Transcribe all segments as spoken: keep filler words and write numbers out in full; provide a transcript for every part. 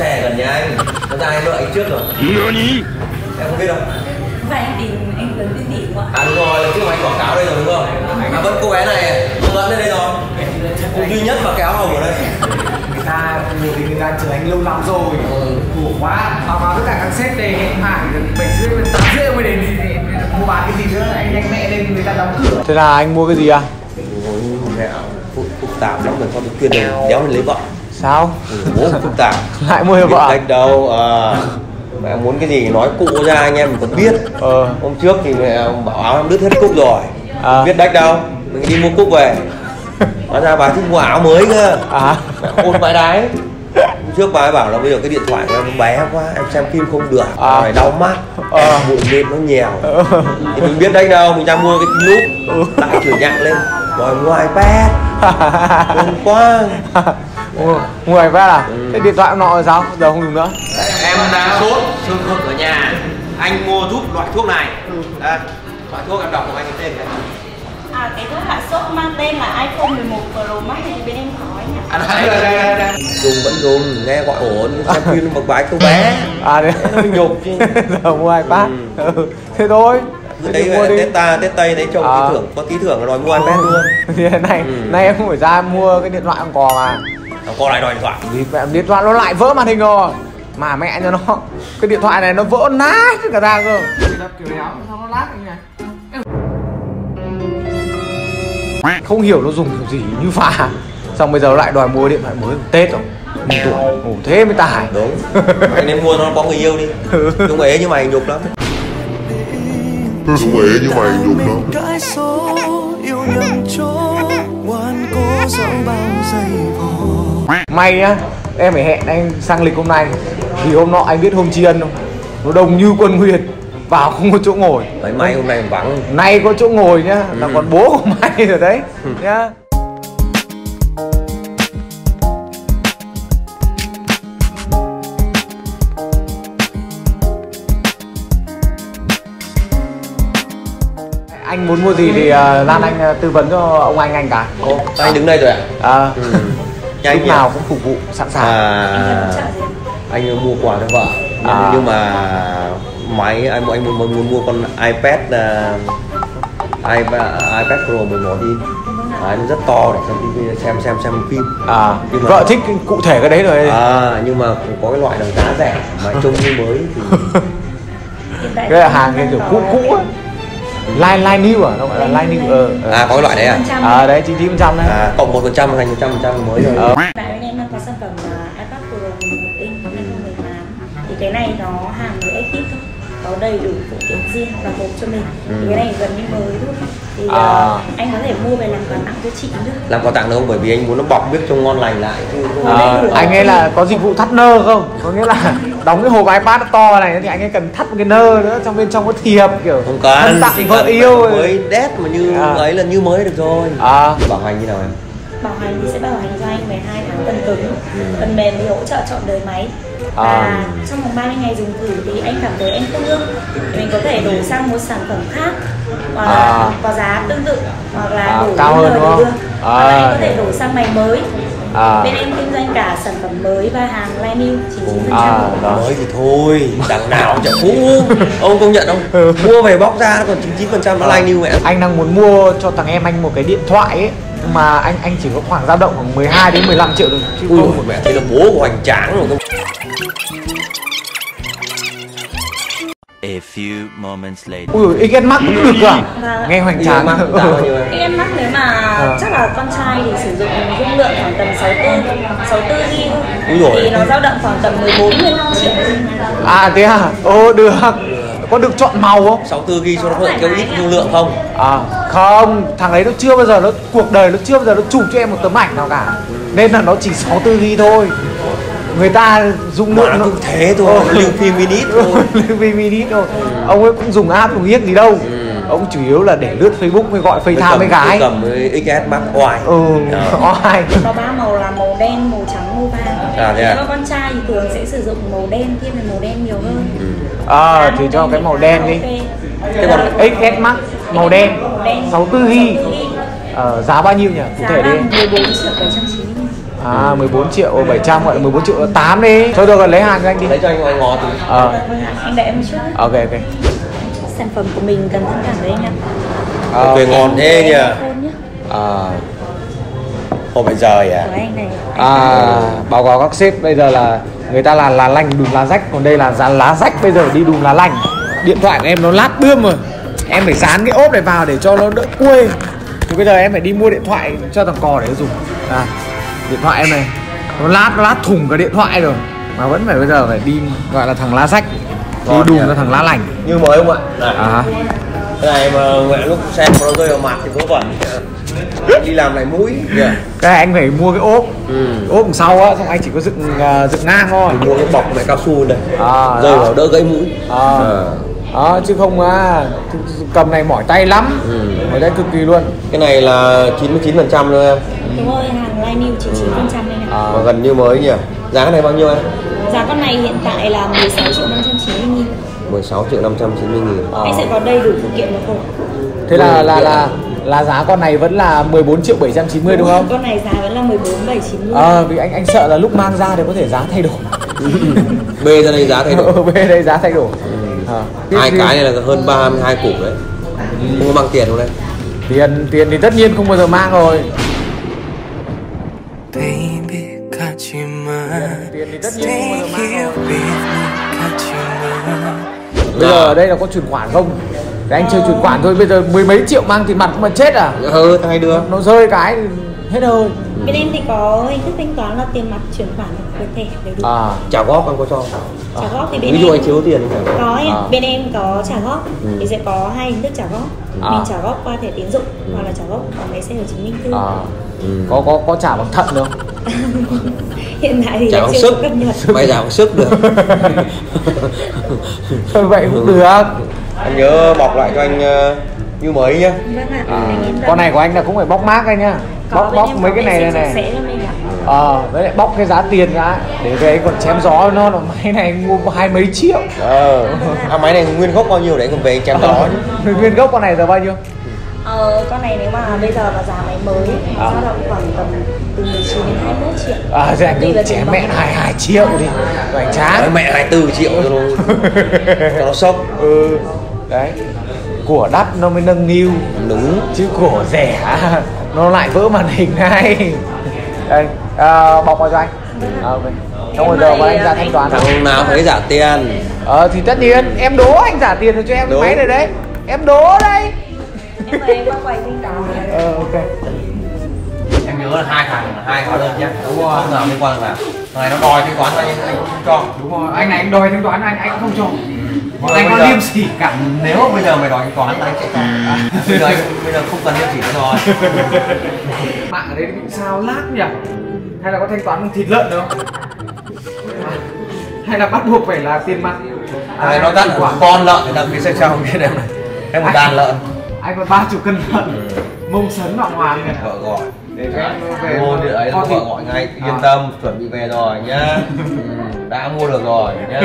xe gần nhà anh. Nó ra em đợi anh trước rồi. Em không biết đâu. Vậy anh tìm anh Tuấn Tiên Tỷ không ạ? À đúng rồi, lần trước anh quảng cáo đây rồi đúng không? À vẫn cô bé này, cô vẫn lên đây rồi. Cô duy nhất mà kéo hồng ở đây. Người ta nhiều thì người ta chờ anh lâu lắm rồi. Khổ quá. Báo cáo tất cả các sếp đề anh Hải bảy rưỡi đến tám rưỡi mới đến thì mua bán cái gì nữa, anh nhanh mẹ lên người ta đóng cửa. Thế là anh mua cái gì à? Mẹ phức tạp lắm rồi, con tôi khuyên đừng đéo lên lấy vợ. Sao? Bố phức tạp. Lại mua cho vợ? Cách đâu à. Mẹ muốn cái gì nói cụ ra anh em mình còn biết. Ờ. Hôm trước thì mẹ bảo áo em đứt hết cúc rồi. À. Biết đách đâu, mình đi mua cúc về. Hóa ra bà thích mua áo mới cơ. À. Mẹ ôn vãi đái. Hôm trước bà ấy bảo là bây giờ cái điện thoại của em bé quá, em xem phim không được, à. Rồi đau mắt, à. Bụi lên nó nhèo. À. Thì mình biết đách đâu, mình ra mua cái nút, ừ. Lại chửi nhặng lên, rồi mua iPad. Ôn quá. Mua, mua iPad à? Ừ. Thế điện thoại nọ rồi sao? Giờ không dùng nữa. Em đang sốt, sương khực ở nhà. Anh mua giúp loại thuốc này. Đây, loại thuốc em đọc của anh cái tên này. À, cái thuốc hạ sốt mang tên là iPhone mười một Pro Max thì bên em có nhỉ? À đây, đây, đây, đây. Dùng vẫn dùng, nghe gọi ổn, xem phim bậc bái cô bé. À đấy, mình nhục chứ. Giờ mua iPad. Ừ. Ừ. Thế thôi. Đấy Tết ta, Tết Tây đấy trông à. Tí thưởng, có tí thưởng rồi mua iPad luôn. Thì này, ừ. Này em không phải ra mua cái điện thoại con cò mà. Thằng con lại đòi điện thoại. Vì mẹ điện thoại nó lại vỡ màn hình rồi. Mà mẹ cho nó, cái điện thoại này nó vỡ nát cả ra cơ. Kiểu đéo, sao nó lát như này? Không hiểu nó dùng kiểu gì như phà. Xong bây giờ lại đòi mua điện thoại mới Tết rồi. Mừng tuổi, ngủ thế mới tải. Đúng. Anh nên mua nó có người yêu đi. Đúng ế như mày nhục lắm. Đúng ế như mày nhục lắm. May á, em phải hẹn anh sang lịch hôm nay. Vì hôm nọ anh biết hôm tri ân không? Nó đông như quân Nguyên. Vào không có chỗ ngồi. Đấy, may hôm nay vắng. Nay có chỗ ngồi nhá, ừ. Là còn bố của May rồi đấy. Ừ. Nhá. Anh muốn mua gì thì uh, Lan anh uh, tư vấn cho ông anh anh cả. Ô, anh đứng đây rồi à? À. Ừ. Lúc nhỉ? Nào cũng phục vụ sẵn sàng. À, anh mua quà cho vợ. À. Nhưng mà máy anh anh muốn muốn mua con iPad uh, iPad iPad Pro mười một đi. À, nó rất to để xem tivi, xem xem xem phim. À, nhưng mà, vợ thích cụ thể cái đấy rồi. À, nhưng mà có cái loại đồng giá rẻ mà trông như mới thì cái là hàng cái kiểu cũ cũ ấy. Line line new à, nó gọi là line new. Ờ. À có cái loại đấy à? À đấy, chín mươi chín phần trăm đấy. À, cộng một phần trăm thành một trăm phần trăm mới rồi. Ờ. Bạn bên em đang có sản phẩm uh, iPad Pro mười một inch hai không một tám. Thì cái này nó hàng mới active thôi, có đầy đủ phụ kiện riêng và hộp cho mình. Ừ. Thì cái này gần như mới thôi. Thì uh, à. anh có thể mua về làm quà tặng cho chị cũng được. Làm quà tặng được không? Bởi vì anh muốn nó bọc biết trông ngon lành lại. À, anh ấy là có dịch vụ thắt nơ không? Có nghĩa là đóng cái hộp iPad to này thì anh ấy cần thắt một cái nơ nữa, trong bên trong có thiệp kiểu không cần, tặng vợ yêu mới đét mà như à. Ấy là như mới được rồi. À. Bảo hành như nào em? Bảo hành thì sẽ bảo hành cho anh mười hai tháng phần cứng, ừ. Phần mềm thì hỗ trợ chọn đời máy. Và à. Trong vòng ba mươi ngày dùng thử thì anh cảm thấy anh không ưng thì mình có thể đổi sang một sản phẩm khác hoặc là à. Có giá tương tự hoặc là à, đổi cao hơn đúng không? À. Hoặc là anh có thể đổi sang máy mới. À. Bên em kinh doanh cả sản phẩm mới và hàng line new chín mươi chín phần trăm. À, mới thì thôi, đằng nào chẳng cũ. Ông công nhận không? Mua về bóc ra còn chín mươi chín phần trăm nó line new mẹ. Anh đang muốn mua cho thằng em anh một cái điện thoại ấy, nhưng mà anh anh chỉ có khoảng dao động khoảng mười hai đến mười lăm triệu thôi chứ ui không. Mẹ thế là bố của hoành tráng rồi không? A few moments later. Ui, ích ét Max cũng được à? Vâng. Nghe hoành tráng. ích ét Max nếu mà à. Chắc là con trai thì sử dụng dung lượng khoảng tầm sáu mươi tư gi bi thì nó dao động khoảng tầm mười bốn mười lăm triệu. À thế à? Ồ được. Có được chọn màu không? sáu mươi tư gi bi cho nó có kêu ít dung lượng không? À không, thằng ấy nó chưa bao giờ nó cuộc đời nó chưa bao giờ nó chụp cho em một tấm ảnh nào cả. Nên là nó chỉ sáu mươi tư gi bi thôi. Người ta dung lượng nó cũng thế thôi, lưu phim minute thôi. Lưu phim minute thôi. Ừ. Ông ấy cũng dùng app dùng hiếc gì đâu. Ừ. Ông chủ yếu là để lướt Facebook mới gọi FaceTime với gái. Cầm với ích ét Max oai. Ừ, oai. Có ba màu là màu đen, màu trắng, màu vàng. À, nếu mà con trai thì thường sẽ sử dụng màu đen, thiên về màu đen nhiều hơn. Ừ. À thì cho cái màu đen đi. Cái còn ích ét Max màu đen, sáu mươi tư gi bi. Ờ, giá bao nhiêu nhỉ? Cụ thể đi. mười bốn triệu bảy trăm chín mươi nghìn. À mười bốn triệu bảy trăm gọi là mười bốn triệu tám đi. Thôi được rồi, lấy hàng cho anh đi. Lấy cho anh ngồi ngọt thì. Ờ. Anh đợi em một chút. Ok ok. Sản phẩm của mình cần thông cảm với anh ạ. À, về ngon thế nhỉ. À. Ồ bây giờ à. Của anh này. À, báo cáo các sếp bây giờ là người ta là lá lành đùm lá rách, còn đây là giá lá rách bây giờ đi đùm lá lành. Điện thoại của em nó lát bươm rồi, em phải dán cái ốp này vào để cho nó đỡ quê. Thì bây giờ em phải đi mua điện thoại cho thằng cò để dùng. À, điện thoại em này nó lát nó lát thủng cả điện thoại rồi mà vẫn phải bây giờ phải đi gọi là thằng lá rách, đi đùm cho thằng lá lành như mới không ạ? Này. À. Cái này mà mẹ lúc xem nó rơi vào mặt thì vớ vẩn. Đi làm lại mũi. Yeah. Cái này anh phải mua cái ốp, ừ. ốp đằng sau á, xong anh chỉ có dựng uh, dựng ngang thôi. Mua cái bọc này cao su này, à, rơi vào đỡ gãy mũi. À. À. Đó, chứ không à, cầm này mỏi tay lắm, ừ. mỏi tay cực kỳ luôn. Cái này là chín mươi chín phần trăm thôi em. Đúng rồi, hàng Line New chín mươi chín phần trăm đây này. À. Mà gần như mới nhỉ. Giá cái này bao nhiêu em? Giá con này hiện tại là mười sáu triệu năm trăm chín mươi nghìn. mười sáu triệu năm trăm chín mươi nghìn. À. Anh sẽ có đầy đủ phụ kiện của cô. Thế là là là là giá con này vẫn là mười bốn triệu bảy trăm chín mươi đúng, đúng không? Con này giá vẫn là mười bốn bảy chín mươi. Ờ, à, vì anh anh sợ là lúc mang ra thì có thể giá thay đổi. B ra đây giá thay đổi. B đây giá thay đổi. À. Hai cái này là hơn ba mươi hai củ đấy. Không có mang tiền không đây? Tiền tiền thì tất nhiên không bao giờ mang rồi. Baby, got you mine. Tiền thì tất nhiên không bao giờ mang rồi. Bây giờ ở đây là có chuyển khoản không? Để anh chơi chuyển khoản thôi, bây giờ mười mấy triệu mang tiền mặt mà chết à? Ừ, thằng này đưa. Nó rơi cái thì hết rồi. Bên em thì có hình thức thanh toán là tiền mặt, chuyển khoản với thẻ đều đủ. À, trả góp anh có cho. Trả góp thì bên ví dụ em anh thiếu tiền thì có em, à. bên em có trả góp, ừ. thì sẽ có hai hình thức trả góp. À. Mình trả góp qua thẻ tín dụng, ừ. hoặc là trả góp bằng máy xe ở chứng minh thư. À. Ừ. Có có có trả bằng thận không? Hiện tại thì trả bằng chưa sức, cập nhật. bây giờ bằng sức được. Vậy cũng được. Anh nhớ bọc lại cho anh uh, như mới nhá. Vâng ạ. À, con này của anh là cũng phải bóc mác anh nhá. Có, bóc bóc mấy cái này này này. Ờ, à, với lại bóc cái giá tiền ra để cái còn chém gió nó là máy này mua hai mấy triệu. Ờ. À, máy này nguyên gốc bao nhiêu đấy còn về anh chém gió. Nguyên gốc con này giờ bao nhiêu? Ờ, con này nếu mà bây giờ là giá máy mới dao à. động khoảng tầm từ mười chín đến hai mươi mốt triệu. À, thì anh cứ chém mẹ hai mươi hai triệu đi. Rồi anh chán. Mẹ hai mươi tư triệu cho nó cho nó sốc. Ừ. Đấy. Của đắt nó mới nâng niu. Đúng. Chứ của rẻ nó lại vỡ màn hình này. Đây, à, bọc vào cho anh. À, ok. Xong rồi giờ mà anh ra thanh toán. Thằng nào thấy giả tiền. Ờ thì tất nhiên em đố anh trả tiền rồi cho em cái máy này đấy. Em đố đây. Em mời em qua quầy thanh toán. Ờ ok. Em nhớ là hai thằng hai hóa đơn nhé. Đúng rồi. Không nào liên quan là thằng này nó đòi thanh toán anh anh không cho. Đúng rồi. Anh này anh đòi thanh toán anh anh không cho. Còn anh có liêm sỉ cả. Nếu bây giờ mày đòi thanh toán anh sẽ cho. Bây giờ anh bây giờ không cần liêm sỉ nữa rồi. Mạng ở đây bị sao lát nhỉ? Hay là có thanh toán bằng thịt lợn đâu? Hay là bắt buộc phải là tiền mặt? À, nó dắt của con lợn để đằng phía sau trong cái này em một đàn lợn. Anh còn ba chục cân lợn. Mông sấn hoàng hoàng này. Vợ gọi. Để cho em về. Mua điện ấy là vợ gọi ngay, yên à. Tâm, chuẩn bị về rồi nhá. Ừ, đã mua được rồi nhá.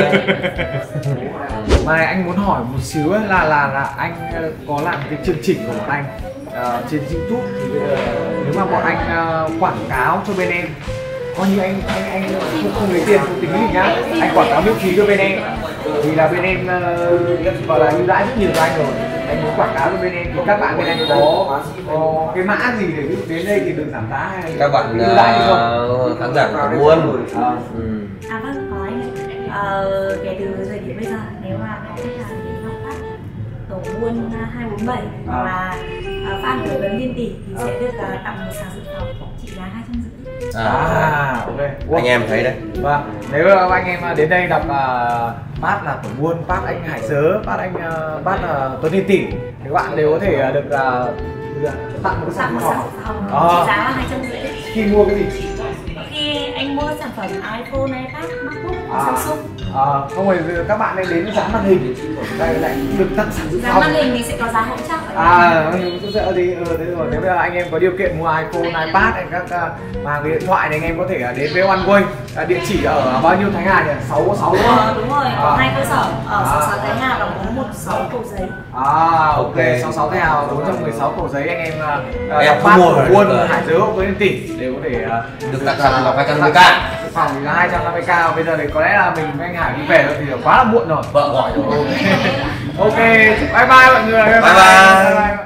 Mà này anh muốn hỏi một xíu ấy, là là là anh có làm cái chương trình của bọn anh uh, trên YouTube thì uh, nếu mà bọn anh uh, quảng cáo cho bên em, coi như anh anh anh không, không lấy tiền không tính gì nhá, anh quảng cáo miễn phí cho bên em thì là bên em uh, gọi là ưu đãi rất nhiều cho anh rồi. Anh muốn quảng cáo cho bên em thì các bạn bên em có, có cái mã gì để đến đây thì được giảm giá hay các bạn ưu đãi uh, không? Khán giả của buôn. À. Ừ. À vâng, có anh. Ờ, kể từ thời điểm bây giờ nếu mà khách hàng đến học phát tổ buôn hai bốn bảy hoặc là uh, fan của Vấn Viên Tỷ thì sẽ được uh, tặng một sàn dự phòng trị giá hai trăm rưỡi. À, à ok. Wow. Anh em thấy đấy. Vâng, nếu anh em đến đây đọc uh, bát là tổ buôn, bát anh Hải Sớ, bát anh uh, bát uh, Tuấn Liên Tỷ, thì các bạn đều có thể uh, được uh, tặng một cái sản phẩm trị giá là hai trăm rưỡi. Khi mua cái gì? Khi anh mua sản phẩm iPhone, iPad, MacBook, à, Samsung. À, không phải các bạn ấy đến dán màn hình, đây lại được tặng sản dự phòng. Dán màn hình thì sẽ có giá hỗ trợ. À, cũng sẽ thì ừ, thế rồi. Nếu bây giờ anh em có điều kiện mua iPhone, iPad hay các uh, mà cái điện thoại này anh em có thể uh, đến với OneWay. Uh, địa chỉ ở bao nhiêu Thái Hà nhỉ? sáu sáu đúng rồi, đúng rồi, có à. hai cơ sở ở sáu sáu Thái Hà và bốn một sáu Cầu Giấy. À ok, sáu mươi sáu theo bốn trăm mười sáu cổ giấy anh em uh, em phát mua của rồi, Quân Hải Giới với Liên Tỷ để có thể uh, được tặng sẵn là hai trăm năm mươi k. Phòng thì là hai trăm năm mươi k, bây giờ thì có lẽ là mình với anh Hải đi về rồi thì quá là muộn rồi. Vợ gọi rồi. Ok, bye bye mọi người. Bye bye. Bye bye.